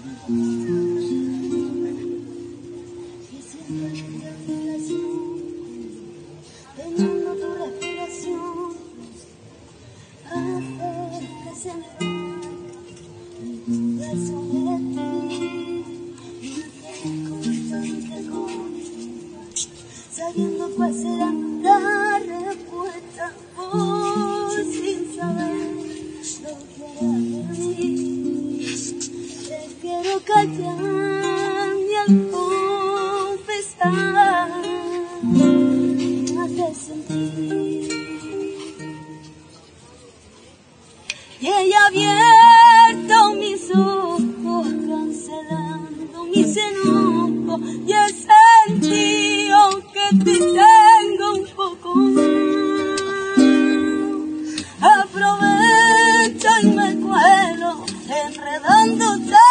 Y siento tu respiración, teniendo tu respiración, hace que se me vaya un beso de ti. Y me constante contigo, sabiendo cuál será la respuesta, voy sin saber lo que hará de mí. Prefiero callar y al confesar me hace sentir. Y ella ha abierto mis ojos, cancelando mis enojos, y he sentido que te tengo un poco más. Aprovecho y me cuelo enredándote